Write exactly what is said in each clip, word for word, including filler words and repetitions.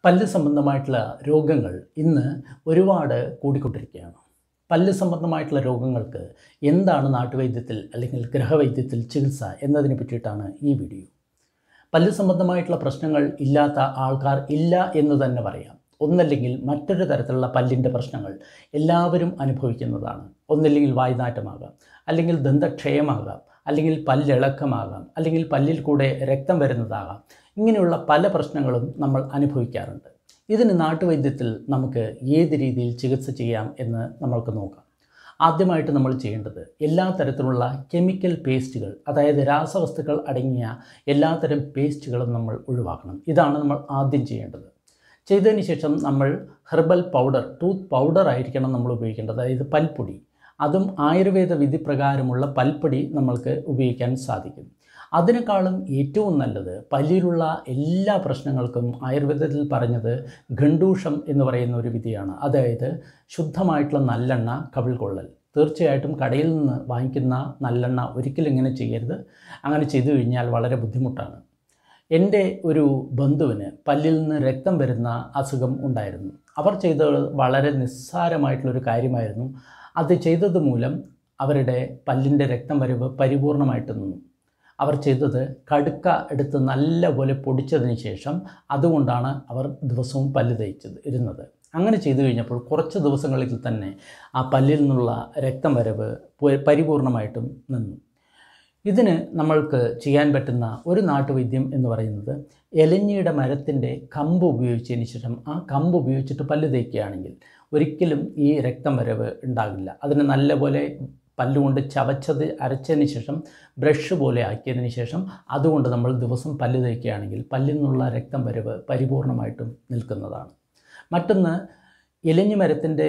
പല്ല് സംബന്ധമായിട്ടുള്ള രോഗങ്ങൾ ഇന്ന് ഒരുപാട് കൂടിക്കൊണ്ടിരിക്കുകയാണ്. പല്ല് സംബന്ധമായിട്ടുള്ള രോഗങ്ങൾക്ക് എന്താണ് നാട്ടുവൈദ്യത്തിൽ അല്ലെങ്കിൽ ഗൃഹവൈദ്യത്തിൽ ചികിത്സ എന്നതിനെ പറ്റിയിട്ടാണ് ഈ വീഡിയോ. പല്ല് സംബന്ധമായിട്ടുള്ള പ്രശ്നങ്ങൾ ഇല്ലാത്ത ആൾക്കാർ ഇല്ല എന്ന് തന്നെ പറയാം. ഒന്നല്ലെങ്കിൽ മറ്റൊരു തരത്തിലുള്ള പല്ലിൻ്റെ പ്രശ്നങ്ങൾ എല്ലാവരും അനുഭവിക്കുന്നതാണ്. ഒന്നല്ലെങ്കിൽ വായ്നാറ്റമാകാം, അല്ലെങ്കിൽ ദന്തക്ഷയമാകാം, അല്ലെങ്കിൽ പല്ലിളക്കമാകാം, അല്ലെങ്കിൽ പല്ലിൽ കൂടെ രക്തം വരുന്നതാകാം. ഇങ്ങനെയുള്ള പല പ്രശ്നങ്ങളും നമ്മൾ അനുഭവിക്കാറുണ്ട്. ഇതിന് നാട്ടുവൈദ്യത്തിൽ നമുക്ക് ഏത് രീതിയിൽ ചികിത്സ ചെയ്യാം എന്ന് നമ്മൾക്ക് നോക്കാം. ആദ്യമായിട്ട് നമ്മൾ ചെയ്യേണ്ടത് എല്ലാ തരത്തിലുള്ള കെമിക്കൽ പേസ്റ്റുകൾ, അതായത് രാസവസ്തുക്കൾ അടങ്ങിയ എല്ലാത്തരം പേസ്റ്റുകളും നമ്മൾ ഒഴിവാക്കണം. ഇതാണ് നമ്മൾ ആദ്യം ചെയ്യേണ്ടത്. ചെയ്തതിന് ശേഷം നമ്മൾ ഹെർബൽ പൗഡർ, ടൂത്ത് പൗഡർ ആയിരിക്കണം നമ്മൾ ഉപയോഗിക്കേണ്ടത്, അതായത് പൽപ്പൊടി. അതും ആയുർവേദ വിധി പ്രകാരമുള്ള പൽപ്പൊടി നമ്മൾക്ക് ഉപയോഗിക്കാൻ സാധിക്കും. അതിനേക്കാളും ഏറ്റവും നല്ലത് പല്ലിലുള്ള എല്ലാ പ്രശ്നങ്ങൾക്കും ആയുർവേദത്തിൽ പറഞ്ഞത് ഖണ്ഡൂഷം എന്ന് പറയുന്ന ഒരു വിധിയാണ്. അതായത് ശുദ്ധമായിട്ടുള്ള നല്ലെണ്ണ കവിൾ കൊള്ളൽ. തീർച്ചയായിട്ടും കടയിൽ നിന്ന് വാങ്ങിക്കുന്ന നല്ലെണ്ണ ഒരിക്കലും ഇങ്ങനെ ചെയ്യരുത്. അങ്ങനെ ചെയ്തു കഴിഞ്ഞാൽ വളരെ ബുദ്ധിമുട്ടാണ്. എൻ്റെ ഒരു ബന്ധുവിന് പല്ലിൽ നിന്ന് രക്തം വരുന്ന അസുഖം ഉണ്ടായിരുന്നു. അവർ ചെയ്തത് വളരെ നിസ്സാരമായിട്ടുള്ളൊരു കാര്യമായിരുന്നു. അത് ചെയ്തത് മൂലം അവരുടെ പല്ലിൻ്റെ രക്തം വരവ് പരിപൂർണമായിട്ട് നിന്നു. അവർ ചെയ്തത് കടുക്ക എടുത്ത് നല്ലപോലെ പൊടിച്ചതിന് ശേഷം അതുകൊണ്ടാണ് അവർ ദിവസവും പല്ല് തേച്ചത് ഇരുന്നത്. അങ്ങനെ ചെയ്തു കഴിഞ്ഞപ്പോൾ കുറച്ച് ദിവസങ്ങളിൽ തന്നെ ആ പല്ലിൽ നിന്നുള്ള രക്തം വരവ് പരിപൂർണമായിട്ടും നിന്നു. ഇതിന് നമ്മൾക്ക് ചെയ്യാൻ പറ്റുന്ന ഒരു നാട്ടുവൈദ്യം എന്ന് പറയുന്നത് എലഞ്ഞിയുടെ മരത്തിൻ്റെ കമ്പ് ഉപയോഗിച്ചതിന് ശേഷം ആ കമ്പ് ഉപയോഗിച്ചിട്ട് പല്ല് തേക്കുകയാണെങ്കിൽ ഒരിക്കലും ഈ രക്തം വരവ് ഉണ്ടാകില്ല. അതിന് നല്ലപോലെ പല്ലുകൊണ്ട് ചവച്ചത് അരച്ചതിന് ശേഷം ബ്രഷ് പോലെ ആക്കിയതിന് ശേഷം അതുകൊണ്ട് നമ്മൾ ദിവസം പല്ല് തേക്കുകയാണെങ്കിൽ പല്ലിൽ നിന്നുള്ള രക്തം വരവ് പരിപൂർണമായിട്ടും നിൽക്കുന്നതാണ്. മറ്റൊന്ന്, ഇലഞ്ഞി മരത്തിൻ്റെ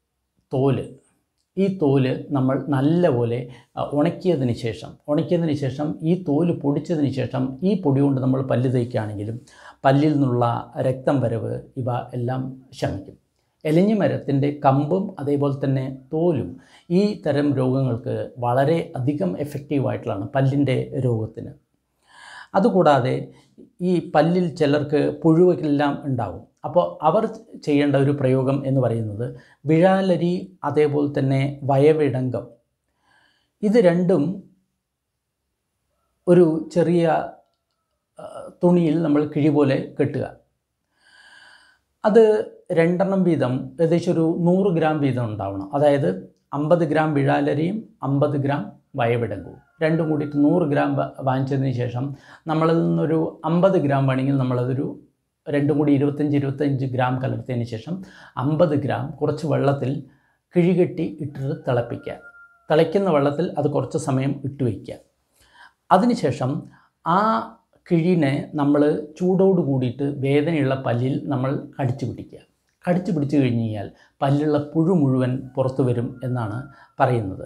തോല്. ഈ തോല് നമ്മൾ നല്ലപോലെ ഉണക്കിയതിന് ശേഷം ഉണക്കിയതിന് ശേഷം ഈ തോല് പൊടിച്ചതിന് ശേഷം ഈ പൊടി കൊണ്ട് നമ്മൾ പല്ല് തേക്കുകയാണെങ്കിലും പല്ലിൽ നിന്നുള്ള രക്തം വരവ് ഇവ എല്ലാം ശമിക്കും. എലഞ്ഞി മരത്തിൻ്റെ കമ്പും അതേപോലെ തന്നെ തോലും ഈ തരം രോഗങ്ങൾക്ക് വളരെ അധികം എഫക്റ്റീവായിട്ടുള്ളതാണ് പല്ലിൻ്റെ രോഗത്തിന്. അതുകൂടാതെ ഈ പല്ലിൽ ചിലർക്ക് പുഴുവെല്ലാം ഉണ്ടാകും. അപ്പോൾ അവർ ചെയ്യേണ്ട ഒരു പ്രയോഗം എന്ന് പറയുന്നത് വിഴാലരി, അതേപോലെ തന്നെ വയവിടങ്കം. ഇത് രണ്ടും ഒരു ചെറിയ തുണിയിൽ നമ്മൾ കിഴി പോലെ കെട്ടുക. അത് രണ്ടെണ്ണം വീതം ഏകദേശം ഒരു നൂറ് ഗ്രാം വീതം ഉണ്ടാവണം. അതായത് അമ്പത് ഗ്രാം വിഴാലരിയും അമ്പത് ഗ്രാം വയവിടങ്കവും രണ്ടും കൂടിയിട്ട് നൂറ് ഗ്രാം വാങ്ങിച്ചതിന് ശേഷം നമ്മളിൽ നിന്നൊരു അമ്പത് ഗ്രാം വേണമെങ്കിൽ നമ്മളതൊരു രണ്ടും കൂടി ഇരുപത്തഞ്ച് ഇരുപത്തഞ്ച് ഗ്രാം കലർത്തിയതിന് ശേഷം അമ്പത് ഗ്രാം കുറച്ച് വെള്ളത്തിൽ കിഴികെട്ടി ഇട്ടിട്ട് തിളപ്പിക്കുക. തിളയ്ക്കുന്ന വെള്ളത്തിൽ അത് കുറച്ച് സമയം ഇട്ട് വയ്ക്കുക. അതിനുശേഷം ആ കിഴിനെ നമ്മൾ ചൂടോട് കൂടിയിട്ട് വേദനയുള്ള പല്ലിൽ നമ്മൾ കടിച്ചു പിടിക്കുക. കടിച്ചു പിടിച്ചു കഴിഞ്ഞ് കഴിഞ്ഞാൽ പല്ലുള്ള പുഴു മുഴുവൻ പുറത്തു വരും എന്നാണ് പറയുന്നത്.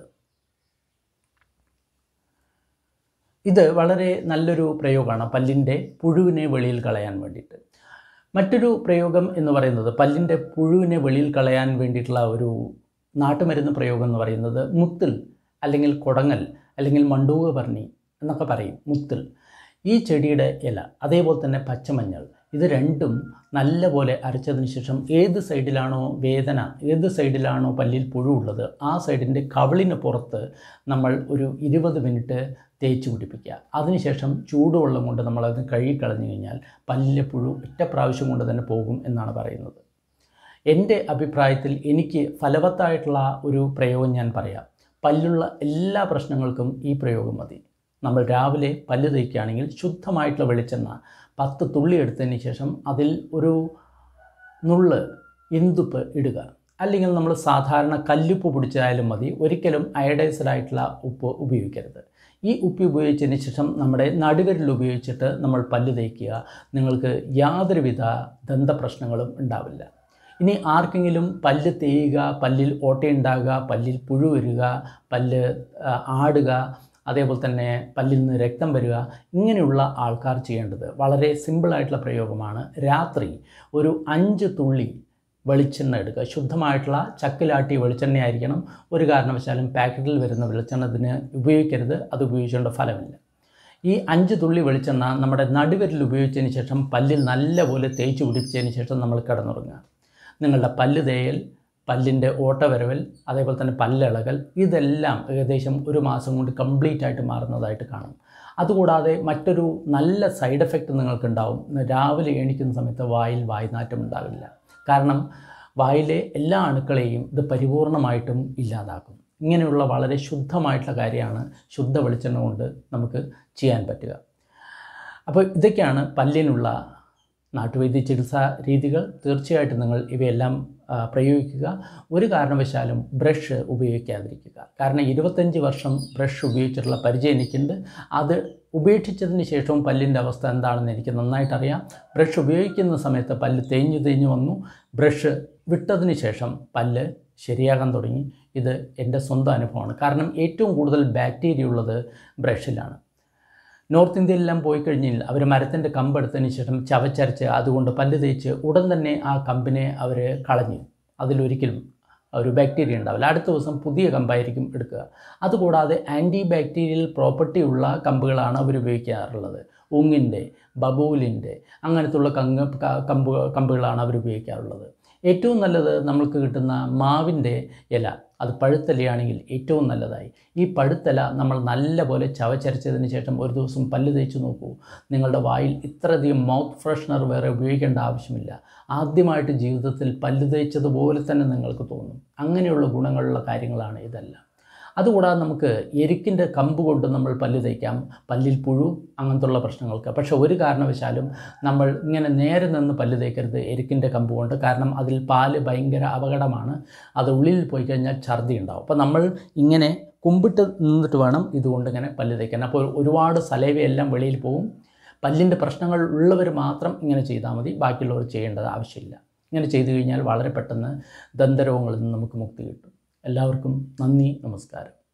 ഇത് വളരെ നല്ലൊരു പ്രയോഗമാണ് പല്ലിൻ്റെ പുഴുവിനെ വെളിയിൽ കളയാൻ വേണ്ടിയിട്ട്. മറ്റൊരു പ്രയോഗം എന്ന് പറയുന്നത് പല്ലിൻ്റെ പുഴുവിനെ വെളിയിൽ കളയാൻ വേണ്ടിയിട്ടുള്ള ഒരു നാട്ടുമരുന്ന് പ്രയോഗം എന്ന് പറയുന്നത് മുത്തിൽ അല്ലെങ്കിൽ കൊടങ്ങൽ അല്ലെങ്കിൽ മണ്ടൂകപർണി എന്നൊക്കെ പറയും. മുത്തിൽ ഈ ചെടിയുടെ ഇല, അതേപോലെ തന്നെ പച്ചമഞ്ഞൾ, ഇത് രണ്ടും നല്ലപോലെ അരച്ചതിന് ശേഷം ഏത് സൈഡിലാണോ വേദന, ഏത് സൈഡിലാണോ പല്ലിൽ പുഴു ഉള്ളത് ആ സൈഡിൻ്റെ കവിളിന് പുറത്ത് നമ്മൾ ഒരു ഇരുപത് മിനിറ്റ് തേച്ച് പിടിപ്പിക്കുക. അതിനുശേഷം ചൂടുവെള്ളം കൊണ്ട് നമ്മളത് കഴുകിക്കളഞ്ഞു കഴിഞ്ഞാൽ പല്ലിലെ പുഴു ഒറ്റ പ്രാവശ്യം കൊണ്ട് തന്നെ പോകും എന്നാണ് പറയുന്നത്. എൻ്റെ അഭിപ്രായത്തിൽ എനിക്ക് ഫലവത്തായിട്ടുള്ള ഒരു പ്രയോഗം ഞാൻ പറയാം. പല്ലുള്ള എല്ലാ പ്രശ്നങ്ങൾക്കും ഈ പ്രയോഗം മതി. നമ്മൾ രാവിലെ പല്ല് തേക്കുകയാണെങ്കിൽ ശുദ്ധമായിട്ടുള്ള വെളിച്ചെണ്ണ പത്ത് തുള്ളി എടുത്തതിന് ശേഷം അതിൽ ഒരു നുള്ള് ഇന്ദുപ്പ് ഇടുക. അല്ലെങ്കിൽ നമ്മൾ സാധാരണ കല്ലുപ്പ് പൊടിച്ചായാലും മതി. ഒരിക്കലും അയഡൈസ്ഡ് ആയിട്ടുള്ള ഉപ്പ് ഉപയോഗിക്കരുത്. ഈ ഉപ്പ് ഉപയോഗിച്ചതിന് ശേഷം നമ്മുടെ നടുവിരൽ ഉപയോഗിച്ചിട്ട് നമ്മൾ പല്ല് തേക്കുക. നിങ്ങൾക്ക് യാതൊരുവിധ ദന്തപ്രശ്നങ്ങളും ഉണ്ടാവില്ല. ഇനി ആർക്കെങ്കിലും പല്ല് തേയുക, പല്ലിൽ ഓട്ടയുണ്ടാകുക, പല്ലിൽ പുഴു വരിക, പല്ല് ആടുക, അതേപോലെ തന്നെ പല്ലിൽ നിന്ന് രക്തം വരിക, ഇങ്ങനെയുള്ള ആൾക്കാർ ചെയ്യേണ്ടത് വളരെ സിമ്പിളായിട്ടുള്ള പ്രയോഗമാണ്. രാത്രി ഒരു അഞ്ച് തുള്ളി വെളിച്ചെണ്ണ എടുക്കുക. ശുദ്ധമായിട്ടുള്ള ചക്കിലാട്ടിയ വെളിച്ചെണ്ണ ആയിരിക്കണം. ഒരു കാരണവശാലും പാക്കറ്റിൽ വരുന്ന വെളിച്ചെണ്ണ ഇതിന് ഉപയോഗിക്കരുത്. അത് ഉപയോഗിച്ചുകൊണ്ട് ഫലമില്ല. ഈ അഞ്ച് തുള്ളി വെളിച്ചെണ്ണ നമ്മുടെ നടുവിരൽ ഉപയോഗിച്ചതിന് ശേഷം പല്ലിൽ നല്ലപോലെ തേച്ച് പിടിച്ചതിന് ശേഷം നമ്മൾ കിടന്നുറങ്ങുക. നിങ്ങളുടെ പല്ല് തേയൽ, പല്ലിൻ്റെ ഓട്ടവരവൽ, അതേപോലെ തന്നെ പല്ലിളകൽ ഇതെല്ലാം ഏകദേശം ഒരു മാസം കൊണ്ട് കംപ്ലീറ്റ് ആയിട്ട് മാറുന്നതായിട്ട് കാണും. അതുകൂടാതെ മറ്റൊരു നല്ല സൈഡ് എഫക്റ്റ് നിങ്ങൾക്കുണ്ടാവും. രാവിലെ എണീക്കുന്ന സമയത്ത് വായിൽ വായ്നാറ്റം ഉണ്ടാവില്ല. കാരണം വായിലെ എല്ലാ അണുക്കളെയും ഇത് പരിപൂർണമായിട്ടും ഇല്ലാതാക്കും. ഇങ്ങനെയുള്ള വളരെ ശുദ്ധമായിട്ടുള്ള കാര്യമാണ് ശുദ്ധ വെളിച്ചെണ്ണ കൊണ്ട് നമുക്ക് ചെയ്യാൻ പറ്റുക. അപ്പോൾ ഇതൊക്കെയാണ് പല്ലിനുള്ള നാട്ടുവൈദ്യ ചികിത്സാ രീതികൾ. തീർച്ചയായിട്ടും നിങ്ങൾ ഇവയെല്ലാം പ്രയോഗിക്കുക. ഒരു കാരണവശാലും ബ്രഷ് ഉപയോഗിക്കാതിരിക്കുക. കാരണം ഇരുപത്തഞ്ച് വർഷം ബ്രഷ് ഉപയോഗിച്ചിട്ടുള്ള പരിചയം എനിക്കുണ്ട്. അത് ഉപേക്ഷിച്ചതിന് ശേഷവും പല്ലിൻ്റെ അവസ്ഥ എന്താണെന്ന് എനിക്ക് നന്നായിട്ടറിയാം. ബ്രഷ് ഉപയോഗിക്കുന്ന സമയത്ത് പല്ല് തേഞ്ഞു തേഞ്ഞു വന്നു. ബ്രഷ് വിട്ടതിന് ശേഷം പല്ല് ശരിയാകാൻ തുടങ്ങി. ഇത് എൻ്റെ സ്വന്തം അനുഭവമാണ്. കാരണം ഏറ്റവും കൂടുതൽ ബാക്ടീരിയ ഉള്ളത് ബ്രഷിലാണ്. നോർത്ത് ഇന്ത്യയിലെല്ലാം പോയി കഴിഞ്ഞാൽ അവർ മരത്തിൻ്റെ കമ്പെടുത്തതിന് ശേഷം ചവച്ചരച്ച് അതുകൊണ്ട് പല്ല് തേച്ച് ഉടൻ തന്നെ ആ കമ്പിനെ അവർ കളഞ്ഞു. അതിലൊരിക്കലും ഒരു ബാക്ടീരിയ ഉണ്ടാവില്ല. അടുത്ത ദിവസം പുതിയ കമ്പായിരിക്കും എടുക്കുക. അതുകൂടാതെ ആൻറ്റി ബാക്ടീരിയൽ പ്രോപ്പർട്ടി ഉള്ള കമ്പുകളാണ് അവർ ഉപയോഗിക്കാറുള്ളത്. ഉങ്ങിൻ്റെ, ബബൂലിൻ്റെ അങ്ങനത്തുള്ള കങ്ങ് കമ്പ് കമ്പുകളാണ് അവർ ഉപയോഗിക്കാറുള്ളത്. ഏറ്റവും നല്ലത് നമ്മൾക്ക് കിട്ടുന്ന മാവിൻ്റെ ഇല, അത് പഴുത്തലയാണെങ്കിൽ ഏറ്റവും നല്ലതായി. ഈ പഴുത്തല നമ്മൾ നല്ലപോലെ ചവച്ചരച്ചതിന് ശേഷം ഒരു ദിവസം പല്ല് തേച്ച് നോക്കൂ. നിങ്ങളുടെ വായിൽ ഇത്രയധികം മൗത്ത് ഫ്രഷ്നർ വേറെ ഉപയോഗിക്കേണ്ട ആവശ്യമില്ല. ആദ്യമായിട്ട് ജീവിതത്തിൽ പല്ല് തേച്ചതുപോലെ തന്നെ നിങ്ങൾക്ക് തോന്നും. അങ്ങനെയുള്ള ഗുണങ്ങളുള്ള കാര്യങ്ങളാണ് ഇതെല്ലാം. അതുകൂടാതെ നമുക്ക് എരുക്കിൻ്റെ കമ്പ് കൊണ്ട് നമ്മൾ പല്ല് തേക്കാം, പല്ലിൽ പുഴു അങ്ങനത്തുള്ള പ്രശ്നങ്ങൾക്ക്. പക്ഷേ ഒരു കാരണവശാലും നമ്മൾ ഇങ്ങനെ നേരെ നിന്ന് പല്ല് തേക്കരുത് എരുക്കിൻ്റെ കമ്പ് കൊണ്ട്. കാരണം അതിൽ പാല് ഭയങ്കര അപകടമാണ്. അത് ഉള്ളിൽ പോയി കഴിഞ്ഞാൽ ഛർദി ഉണ്ടാവും. അപ്പോൾ നമ്മൾ ഇങ്ങനെ കുമ്പിട്ട് നിന്നിട്ട് വേണം ഇതുകൊണ്ട് ഇങ്ങനെ പല്ല് തേക്കാൻ. അപ്പോൾ ഒരുപാട് സലൈവയെല്ലാം വെളിയിൽ പോകും. പല്ലിൻ്റെ പ്രശ്നങ്ങൾ ഉള്ളവർ മാത്രം ഇങ്ങനെ ചെയ്താൽ മതി, ബാക്കിയുള്ളവർ ചെയ്യേണ്ടത് ആവശ്യമില്ല. ഇങ്ങനെ ചെയ്തു കഴിഞ്ഞാൽ വളരെ പെട്ടെന്ന് ദന്തരോഗങ്ങളിൽ നിന്ന് നമുക്ക് മുക്തി കിട്ടും. എല്ലാവർക്കും നന്ദി, നമസ്കാരം.